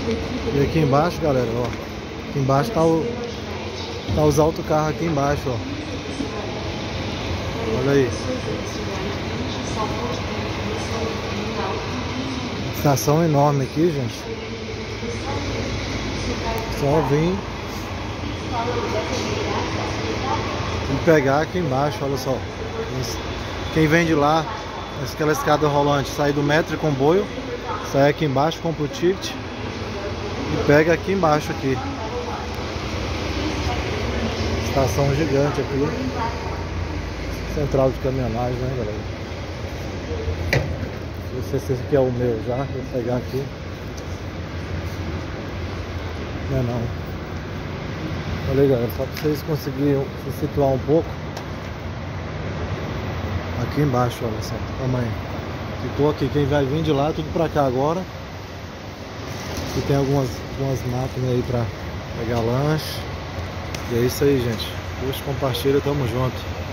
E aqui embaixo, galera, ó. Aqui embaixo tá os autocarros aqui embaixo, ó. Olha aí. Estação enorme aqui, gente. Só vir e pegar aqui embaixo, olha só. Quem vem de lá, aquela escada rolante, sai do metro e comboio, sai aqui embaixo, compra o ticket e pega aqui embaixo aqui. Estação gigante aqui. Central de caminhonagem, né, galera? Não sei se esse aqui é o meu já, vou pegar aqui. Não é não. Olha aí, galera, só para vocês conseguirem se situar um pouco. Aqui embaixo, olha só, tamanho. Ficou aqui, quem vai vir de lá, tudo pra cá agora. E tem algumas máquinas aí pra pegar lanche. E é isso aí, gente. Curte, compartilha, tamo junto.